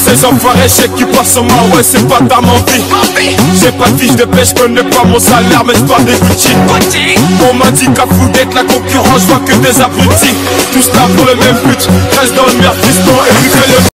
Ces enfoirés chèques qui passent en main, ouais c'est pas ta menvie. J'ai pas de fiche de paix, j'connais pas mon salaire mais j'parle des Gucci. On m'a dit qu'à foutre d'être la concurrence, j'vois que des abrutis. Tous là pour le même but, reste dans le merde, fiston et puis fais le